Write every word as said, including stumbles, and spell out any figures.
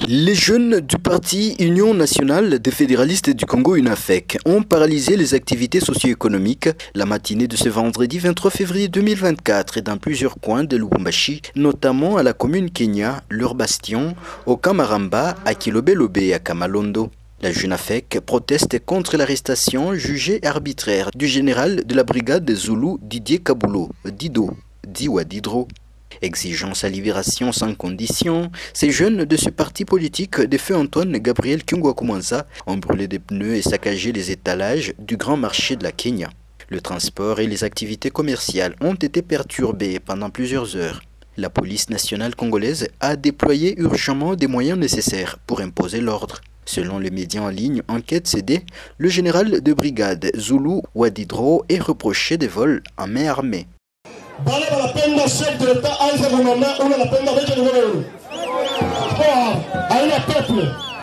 Les jeunes du parti Union nationale des fédéralistes du Congo U N A F E C ont paralysé les activités socio-économiques la matinée de ce vendredi vingt-trois février deux mille vingt-quatre dans plusieurs coins de Lubumbashi, notamment à la commune Kenya, leur bastion, au Kamaramba, à Kilobelobe et à Kamalondo. La U N A F E C proteste contre l'arrestation jugée arbitraire du général de la brigade Zulu Didier Kabulo, Dido, Diwa Didro. Exigeant sa libération sans condition, ces jeunes de ce parti politique de feu Antoine Gabriel Kyungwakumanza ont brûlé des pneus et saccagé les étalages du grand marché de la Kenya. Le transport et les activités commerciales ont été perturbés pendant plusieurs heures. La police nationale congolaise a déployé urgemment des moyens nécessaires pour imposer l'ordre. Selon les médias en ligne Enquête C D, le général de brigade Zulu Wadidro est reproché de vols en main armée. Vale wanapenda chef de l'État anza gouvernement ou wanapenda weke gouvernement. Kwa haina peuple.